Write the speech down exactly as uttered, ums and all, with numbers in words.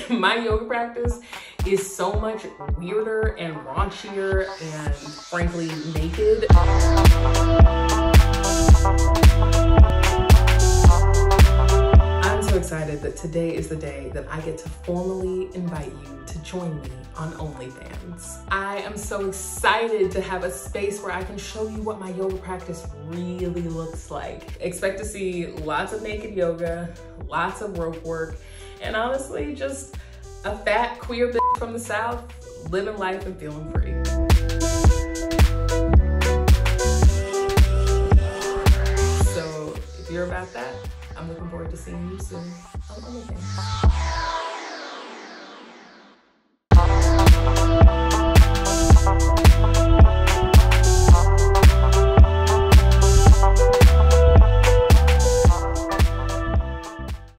my yoga practice is so much weirder and raunchier and frankly naked. I'm so excited that today is the day that I get to formally invite you to join me on OnlyFans. I am so excited to have a space where I can show you what my yoga practice really looks like. Expect to see lots of naked yoga, lots of rope work, and honestly, just a fat queer bitch from the South living life and feeling free. So if you're about that, I'm looking forward to seeing you soon on OnlyFans.